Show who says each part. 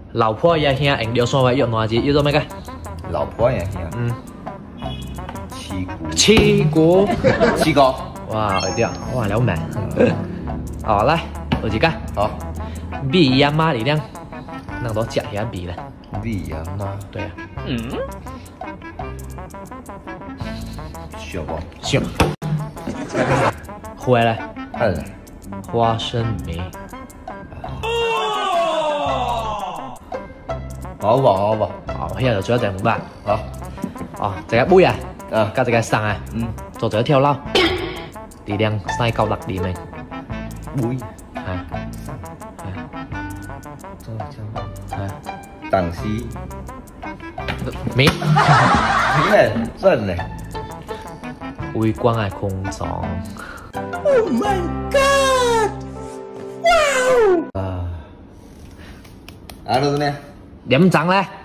Speaker 1: 老婆也兄，用掉双位用哪字？要做咩嘅？
Speaker 2: 老婆也兄。
Speaker 1: 嗯，
Speaker 2: 七股。
Speaker 1: 七股。哇，对啊，哇，了没？好，来，有一个。
Speaker 2: 好。
Speaker 1: 米呀妈力量，那都假下米了。
Speaker 2: 米呀妈。
Speaker 1: 对啊。
Speaker 3: 嗯。
Speaker 2: 小不？
Speaker 1: 小。回来。
Speaker 2: 嗯。
Speaker 1: 花生米。
Speaker 2: 好不好不？
Speaker 1: 好，现在就做一隻五百。
Speaker 2: 好。
Speaker 1: 哦，一個杯啊，加一個生啊，做咗跳撈，力量3到6年嘅。
Speaker 2: 杯。
Speaker 1: 係。係。
Speaker 2: 當時。
Speaker 1: 米。
Speaker 2: 米咧，真咧。
Speaker 1: 微光嘅空中。
Speaker 2: Oh my god！ 哇！啊。啊，到咩？
Speaker 1: 點整咧？